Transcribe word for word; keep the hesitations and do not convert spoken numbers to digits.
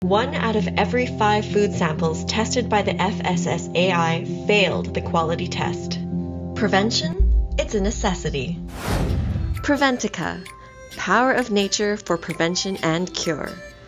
One out of every five food samples tested by the F S S A I failed the quality test. Prevention? It's a necessity. Preventika, power of nature for prevention and cure.